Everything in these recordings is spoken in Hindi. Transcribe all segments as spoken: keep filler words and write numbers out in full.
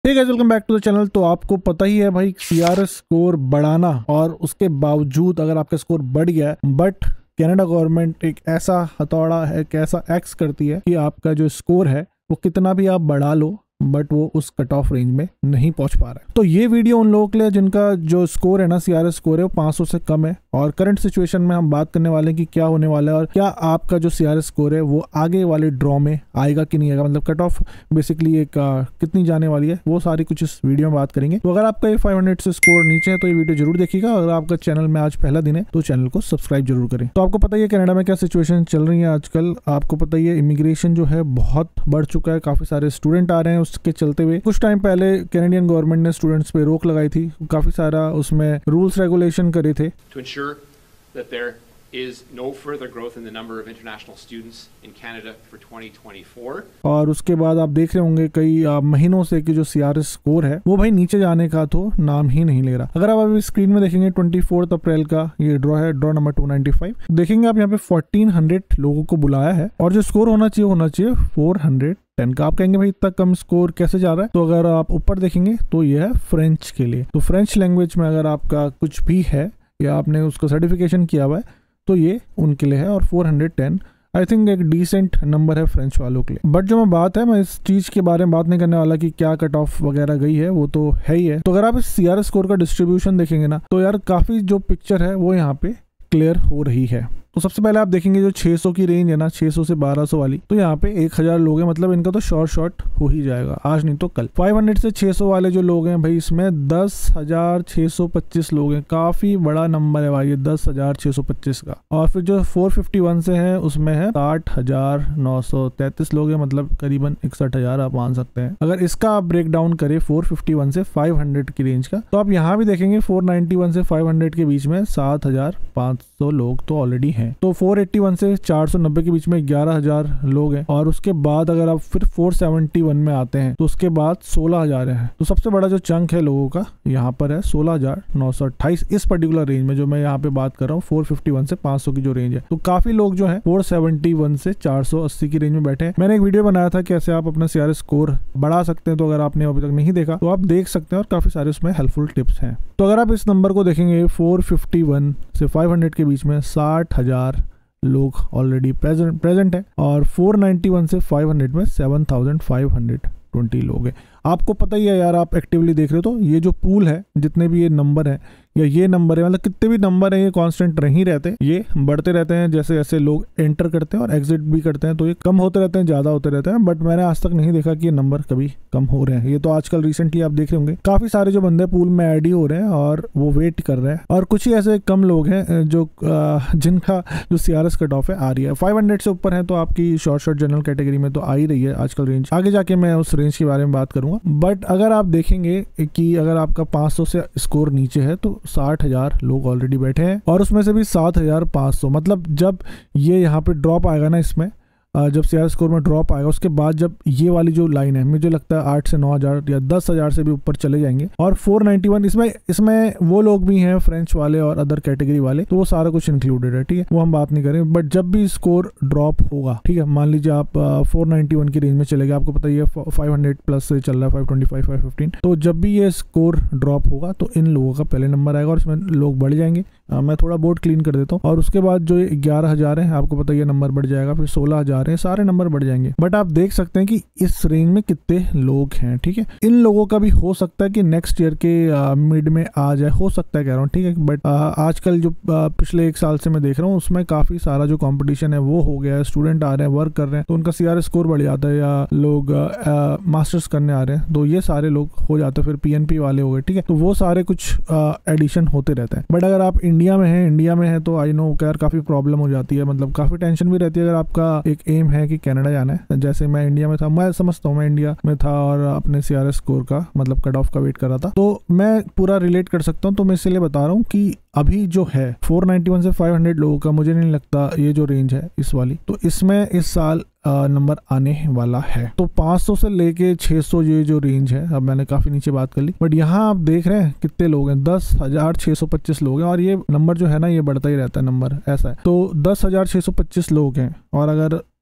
ठीक है, welcome back to the channel. तो आपको पता ही है भाई, सीआरएस स्कोर बढ़ाना और उसके बावजूद अगर आपका स्कोर बढ़ गया है, बट कनाडा गवर्नमेंट एक ऐसा हथौड़ा है, एक ऐसा एक्स करती है कि आपका जो स्कोर है वो कितना भी आप बढ़ा लो बट वो उस कट ऑफ रेंज में नहीं पहुंच पा रहा है। तो ये वीडियो उन लोगों के लिए जिनका जो स्कोर है ना, सीआरएस स्कोर है वो पाँच सौ से कम है। और करंट सिचुएशन में हम बात करने वाले हैं कि क्या होने वाला है और क्या आपका जो सीआरएस स्कोर है वो आगे वाले ड्रॉ में आएगा कि नहीं आएगा, मतलब कट ऑफ बेसिकली एक आ, कितनी जाने वाली है, वो सारी कुछ इस वीडियो में बात करेंगे। तो अगर आपका ये फाइव हंड्रेड से स्कोर नीचे है तो ये वीडियो जरूर देखिएगा। अगर आपका चैनल में आज पहला दिन है तो चैनल को सब्सक्राइब जरूर करें। तो आपको पता ही है कनाडा में क्या सिचुएशन चल रही है आजकल। आपको पता ही है इमिग्रेशन जो है बहुत बढ़ चुका है, काफी सारे स्टूडेंट आ रहे हैं। उसके चलते हुए कुछ टाइम पहले कैनेडियन गवर्नमेंट ने स्टूडेंट्स पे रोक लगाई थी, काफी सारा उसमें रूल्स रेगुलेशन करे थे। To ensure that there is no further growth in the number of international students in Canada for twenty twenty-four. और उसके बाद आप देख रहे होंगे कई आ, महीनों से कि जो सीआरएस स्कोर है वो भाई नीचे जाने का तो नाम ही नहीं ले रहा। अगर आप अभी स्क्रीन में देखेंगे चौबीस अप्रैल का ये ड्रॉ है, ड्रॉ नंबर दो सौ पचानवे। देखेंगे आप यहाँ पे चौदह सौ लोगों को बुलाया है और जो स्कोर होना चाहिए होना चाहिए चार सौ दस का। आप कहेंगे भाई इतना कम स्कोर कैसे जा रहा है? तो अगर आप ऊपर देखेंगे तो ये है फ्रेंच के लिए। तो फ्रेंच लैंग्वेज में अगर आपका कुछ भी है या आपने उसको सर्टिफिकेशन किया हुआ है तो ये उनके लिए है। और चार सौ दस आई थिंक एक डिसेंट नंबर है फ्रेंच वालों के लिए। बट जो मैं बात है, मैं इस चीज के बारे में बात नहीं करने वाला कि क्या कट ऑफ वगैरह गई है, वो तो है ही है। तो अगर आप इस सीआरएस स्कोर का डिस्ट्रीब्यूशन देखेंगे ना तो यार काफी जो पिक्चर है वो यहाँ पे क्लियर हो रही है। तो सबसे पहले आप देखेंगे जो छह सौ की रेंज है ना, छह सौ से बारह सौ वाली, तो यहाँ पे एक हज़ार लोग हैं, मतलब इनका तो शॉर्ट शॉर्ट हो ही जाएगा आज नहीं तो कल। पाँच सौ से छह सौ वाले जो लोग हैं भाई, इसमें दस हज़ार छह सौ पच्चीस लोग हैं। काफी बड़ा नंबर है भाई ये दस हज़ार छह सौ पच्चीस का। और फिर जो चार सौ इक्यावन से है उसमें है साठ हज़ार नौ सौ तैतीस लोग हैं, मतलब करीबन इकसठ हज़ार आप मान सकते हैं। अगर इसका आप ब्रेक डाउन करें चार सौ इक्यावन से पाँच सौ की रेंज का, तो आप यहाँ भी देखेंगे चार सौ इक्यानवे से पाँच सौ के बीच में सात हज़ार पाँच सौ लोग तो ऑलरेडी हैं। तो चार सौ इक्यासी से चार सौ नब्बे के बीच में ग्यारह हज़ार लोग हैं। और उसके बाद अगर आप फिर चार सौ इकहत्तर में आते हैं तो उसके बाद सोलह हज़ार है। तो सबसे बड़ा जो चंक है लोगों का यहाँ पर है सोलह हज़ार नौ सौ अट्ठाईस इस पर्टिकुलर रेंज में जो मैं यहाँ पे बात कर रहा हूँ। चार सौ इक्यावन से पाँच सौ की जो रेंज है, तो काफी लोग जो है चार सौ इकहत्तर से चार सौ अस्सी की रेंज में बैठे हैं। मैंने एक वीडियो बनाया था कैसे आप अपना सीआरएस स्कोर बढ़ा सकते हैं, तो अगर आपने अभी तक नहीं देखा तो आप देख सकते हैं और काफी सारे उसमें हेल्पफुल टिप्स हैं। तो अगर आप इस नंबर को देखेंगे चार सौ इक्यावन से पाँच सौ के बीच में साठ हज़ार लोग ऑलरेडी प्रेजेंट प्रेजेंट है और चार सौ इक्यानवे से पाँच सौ में सात हज़ार पाँच सौ बीस लोग हैं। आपको पता ही है यार, आप एक्टिवली देख रहे हो तो ये जो पूल है, जितने भी ये नंबर है या ये नंबर है, मतलब कितने भी नंबर है ये कांस्टेंट नहीं रहते, ये बढ़ते रहते हैं जैसे जैसे लोग एंटर करते हैं और एग्जिट भी करते हैं। तो ये कम होते रहते हैं, ज्यादा होते रहते हैं, बट मैंने आज तक नहीं देखा कि ये नंबर कभी कम हो रहे हैं। ये तो आजकल रिसेंटली आप देख रहे होंगे काफी सारे जो बंदे पूल में ऐड ही हो रहे हैं और वो वेट कर रहे हैं। और कुछ ही ऐसे कम लोग हैं जो जिनका जो सीआरएस कट ऑफ है आ रही है। पाँच सौ से ऊपर है तो आपकी शॉर्ट शॉर्ट जनरल कैटेगरी में तो आ ही रही है आजकल रेंज। आगे जाके मैं उस रेंज के बारे में बात करूंगा। बट अगर आप देखेंगे कि अगर आपका पाँच सौ से स्कोर नीचे है तो साठ हजार लोग ऑलरेडी बैठे हैं और उसमें से भी सात हजार पाँच सौ, मतलब जब ये यहाँ पे ड्रॉप आएगा ना, इसमें जब सीआरएस स्कोर में ड्रॉप आएगा उसके बाद जब ये वाली जो लाइन है, मुझे लगता है आठ से नौ हजार या दस हजार से भी ऊपर चले जाएंगे। और चार सौ इक्यानवे इसमें इसमें वो लोग भी हैं फ्रेंच वाले और अदर कैटेगरी वाले, तो वो सारा कुछ इंक्लूडेड है, ठीक है, वो हम बात नहीं करें। बट जब भी स्कोर ड्रॉप होगा, ठीक है, मान लीजिए आप चार सौ इक्यानवे की रेंज में चले गए, आपको पता ही है पाँच सौ प्लस से चल रहा है, पाँच सौ पच्चीस, पाँच सौ पंद्रह, तो जब भी ये स्कोर ड्रॉप होगा तो इन लोगों का पहले नंबर आएगा और इसमें लोग बढ़ जाएंगे। आ, मैं थोड़ा बोर्ड क्लीन कर देता हूँ। और उसके बाद जो ग्यारह हजार है, आपको पता है नंबर बढ़ जाएगा, फिर सोलह हजार है, सारे नंबर बढ़ जाएंगे। बट आप देख सकते हैं कि इस रेंज में कितने लोग हैं, ठीक है। इन लोगों का भी हो सकता है कि नेक्स्ट ईयर के मिड में आ जाए, हो सकता है कह रहा हूँ, ठीक है। बट आजकल जो आ, पिछले एक साल से मैं देख रहा हूँ उसमें काफी सारा जो कंपटीशन है वो हो गया है। स्टूडेंट आ रहे हैं, वर्क कर रहे हैं, तो उनका सीआरएस स्कोर बढ़ जाता है, या लोग मास्टर्स करने आ रहे हैं तो ये सारे लोग हो जाते हैं। फिर पीएनपी वाले हो गए, ठीक है, तो वो सारे कुछ एडिशन होते रहते हैं। बट अगर आप इंडिया में हैं इंडिया में है तो आई नो यार काफी प्रॉब्लम हो जाती है, मतलब काफी टेंशन भी रहती है। अगर आपका एक एम है कि कनाडा जाना है, जैसे मैं इंडिया में था, मैं समझता हूँ मैं इंडिया में था और अपने सीआरएस स्कोर का मतलब कट ऑफ का वेट कर रहा था, तो मैं पूरा रिलेट कर सकता हूँ। तो मैं इसलिए बता रहा हूँ कि अभी जो है चार सौ इक्यानवे से पाँच सौ लोगों का मुझे नहीं लगता ये जो रेंज है इस वाली, तो इसमें इस साल नंबर आने वाला है। तो पाँच सौ से लेके छह सौ ये जो रेंज है, अब मैंने काफी नीचे बात कर ली, बट यहाँ आप देख रहे हैं कितने लोग हैं, दस हजार छह सौ पच्चीस लोग हैं। और ये नंबर जो है ना ये बढ़ता ही रहता है, नंबर ऐसा है। तो दस हजार छह सौ पच्चीस लोग हैं और अगर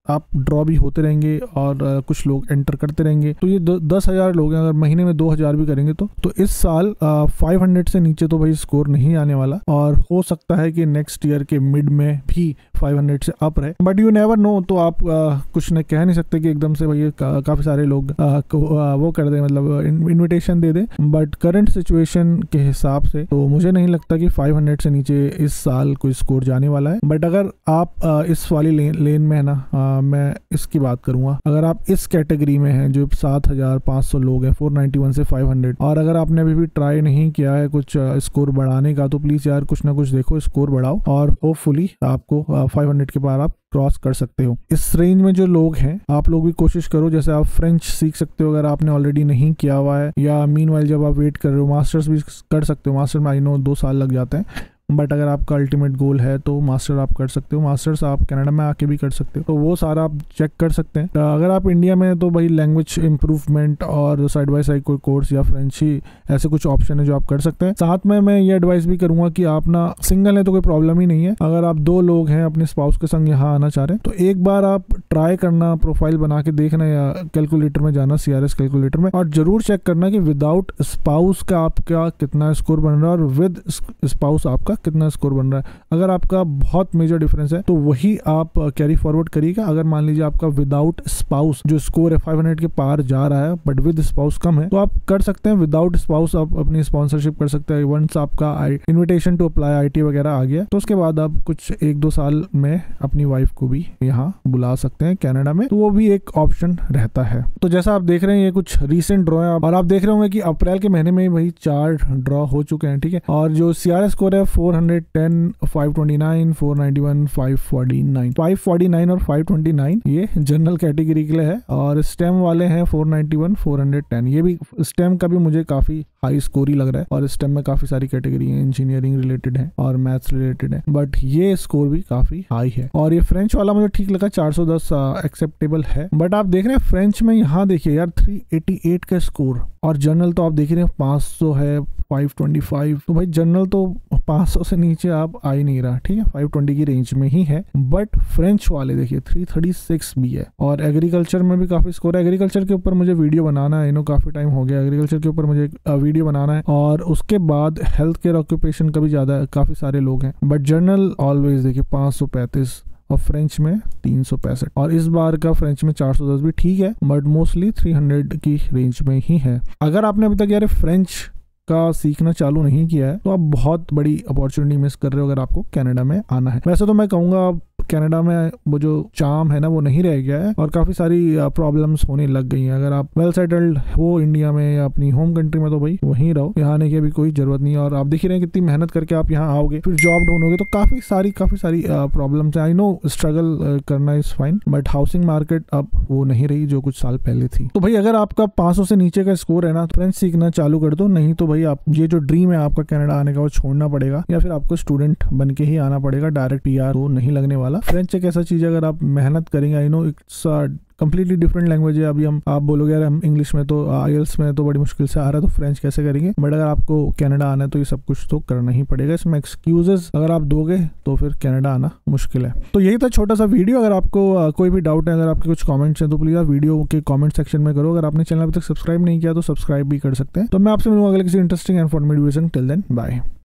आप ड्रॉ भी होते रहेंगे और आ, कुछ लोग एंटर करते रहेंगे, तो ये दस हजार लोग हैं, अगर महीने में दो हजार भी करेंगे तो तो इस साल फाइव हंड्रेड से नीचे तो भाई स्कोर नहीं आने वाला, और हो सकता है कि नेक्स्ट ईयर के मिड में भी फाइव हंड्रेड से अप रहे, बट यू नेवर नो। तो आप आ, कुछ न कह नहीं सकते कि एकदम से भाई का, काफी सारे लोग आ, को, आ, वो कर दे, मतलब इनविटेशन दे दे, बट करंट सिचुएशन के हिसाब से तो मुझे नहीं लगता कि फाइव हंड्रेड से नीचे इस साल कोई स्कोर जाने वाला है। बट अगर आप आ, इस वाली लेन, लेन में है ना, आ, मैं इसकी बात करूंगा, अगर आप इस कैटेगरी में हैं जो सात हजार पाँच सौ लोग हैं, फोर नाइन्टी वन से फाइव हंड्रेड, और अगर आपने अभी भी ट्राई नहीं किया है कुछ स्कोर बढ़ाने का, तो प्लीज यार कुछ ना कुछ देखो, स्कोर बढ़ाओ, और होपफुली आपको फाइव हंड्रेड के पार आप क्रॉस कर सकते हो। इस रेंज में जो लोग हैं, आप लोग भी कोशिश करो, जैसे आप फ्रेंच सीख सकते हो अगर आपने ऑलरेडी नहीं किया हुआ है, या मीनवाइल जब आप वेट कर रहे हो, मास्टर्स भी कर सकते हो। मास्टर में आई नो दो साल लग जाते हैं, बट अगर आपका अल्टीमेट गोल है तो मास्टर आप कर सकते हो। मास्टर्स आप कनाडा में आके भी कर सकते हो, तो वो सारा आप चेक कर सकते हैं। अगर आप इंडिया में तो भाई लैंग्वेज इंप्रूवमेंट और साइड बाय साइड कोई कोर्स या फ्रेंच ही ऐसे कुछ ऑप्शन है जो आप कर सकते हैं। साथ में मैं ये एडवाइस भी करूंगा कि आप ना सिंगल है तो कोई प्रॉब्लम ही नहीं है, अगर आप दो लोग हैं अपने स्पाउस के संग यहाँ आना चाह रहे हैं तो एक बार आप ट्राई करना, प्रोफाइल बना के देखना, या कैलकुलेटर में जाना, सीआरएस कैलकुलेटर में, और जरूर चेक करना कि विदाउट स्पाउस का आपका कितना स्कोर बन रहा है और विद स्पाउस आपका कितना स्कोर बन रहा है। अगर आपका बहुत मेजर डिफरेंस है तो वही आप कैरी फॉरवर्ड करिएगा। अगर मान लीजिए आपका विदाउट स्पाउस जो स्कोर है फाइव हंड्रेड के पार जा रहा है बट विद स्पाउस कम है, तो आप कर सकते हैं विदाउट स्पाउस, आप अपनी स्पॉन्सरशिप कर सकते हैं। वंस आपका इन्विटेशन टू अप्लाई आईटी वगैरह आ गया तो उसके बाद आप कुछ एक दो साल में अपनी वाइफ को भी यहाँ बुला सकते हैं कनाडा में, तो वो भी एक ऑप्शन रहता है। तो जैसा आप देख रहे हैं ये कुछ रीसेंट ड्रॉ है, और आप देख रहे होंगे कि अप्रैल के महीने में भाई चार ड्रॉ हो चुके हैं, ठीक है। और जो सीआरएस स्कोर है four hundred ten, five twenty nine, four ninety one, five forty nine, five forty nine और फाइव ट्वेंटी नाइन ये जनरल कैटेगरी के लिए है, और स्टेम वाले हैं four ninety one, four hundred ten. ये भी स्टेम का भी मुझे काफी हाई स्कोर ही लग रहा है, और स्टेम में काफी सारी कैटेगरी है, इंजीनियरिंग रिलेटेड है और मैथ्स रिलेटेड है, बट ये स्कोर भी काफी हाई है। और ये फ्रेंच वाला मुझे ठीक लगा, चार सौ दस एक्सेप्टेबल है। बट आप देख रहे हैं फ्रेंच में यहाँ देखिए यार थ्री एटी एट का स्कोर, और जनरल तो आप देख रहे हैं पाँच सौ है, फाइव ट्वेंटी फाइव। तो भाई जनरल तो पाँच सौ से नीचे आप आ ही नहीं रहा, ठीक है, फाइव ट्वेंटी की रेंज में ही है। बट फ्रेंच वाले देखिए थ्री थर्टी सिक्स भी है, और एग्रीकल्चर में भी काफी स्कोर है। एग्रीकल्चर के ऊपर मुझे वीडियो बनाना है, इनो काफी टाइम हो गया, एग्रीकल्चर के ऊपर मुझे वीडियो बनाना है। और उसके बाद हेल्थ केयर ऑक्यूपेशन का भी ज्यादा काफी सारे लोग हैं, बट जनरल ऑलवेज देखिए पाँच सौ पैंतीस, और फ्रेंच में तीन सौ पैंसठ, और इस बार का फ्रेंच में चार सौ दस भी ठीक है, बट मोस्टली तीन सौ की रेंज में ही है। अगर आपने अभी तक यार फ्रेंच का सीखना चालू नहीं किया है तो आप बहुत बड़ी अपॉर्चुनिटी मिस कर रहे हो अगर आपको कनाडा में आना है। वैसे तो मैं कहूँगा कनाडा में वो जो चार्म है ना वो नहीं रह गया है, और काफी सारी प्रॉब्लम्स होने लग गई हैं। अगर आप वेल सेटल्ड हो इंडिया में या अपनी होम कंट्री में तो भाई वहीं रहो, यहाँ आने की अभी कोई जरूरत नहीं है। और आप देख ही रहे हैं कितनी मेहनत करके आप यहाँ आओगे, फिर जॉब ढूंढोगे, तो काफी सारी काफी सारी प्रॉब्लम्स है। आई नो स्ट्रगल करना is fine, but housing market अब वो नहीं रही जो कुछ साल पहले थी। तो भाई अगर आपका पाँच सौ से नीचे का स्कोर है ना, फ्रेंच सीखना चालू कर दो, नहीं तो भाई आप ये जो ड्रीम है आपका कनाडा आने का वो छोड़ना पड़ेगा, या फिर आपको स्टूडेंट बन के ही आना पड़ेगा, डायरेक्ट पीआर तो नहीं लगने वाला। फ्रेंच एक ऐसा चीज है अगर आप मेहनत करेंगे, I know it's completely different language है। अभी हम आप बोलोगे यार हम इंग्लिश में तो आईएलटीएस में तो बड़ी मुश्किल से आ रहा है, तो फ्रेंच कैसे करेंगे। बट अगर आपको कनाडा आना है तो ये सब कुछ तो करना ही पड़ेगा। इसमें एक्सक्यूजेस अगर आप दोगे तो फिर कनाडा आना मुश्किल है। तो यही था छोटा सा वीडियो। अगर आपको आ, कोई भी डाउट है, अगर आपके कुछ कमेंट्स हैं तो प्लीज आप वीडियो के कमेंट सेक्शन में करो। अगर आपने चैनल अभी तक सब्सक्राइब नहीं किया तो सब्सक्राइब भी कर सकते हैं। तो मैं आपसे मिलूंगा अगले किसी interesting and informative video. Till then bye.